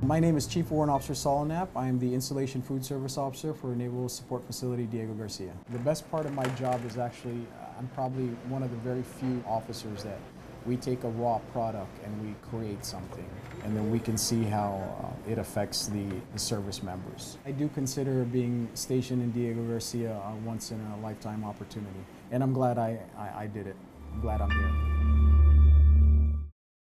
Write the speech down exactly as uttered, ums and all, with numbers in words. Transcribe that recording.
My name is Chief Warrant Officer Solinap. I am the Installation Food Service Officer for Naval Support Facility Diego Garcia. The best part of my job is actually, uh, I'm probably one of the very few officers that we take a raw product and we create something, and then we can see how uh, it affects the, the service members. I do consider being stationed in Diego Garcia a once in a lifetime opportunity, and I'm glad I, I, I did it. I'm glad I'm here.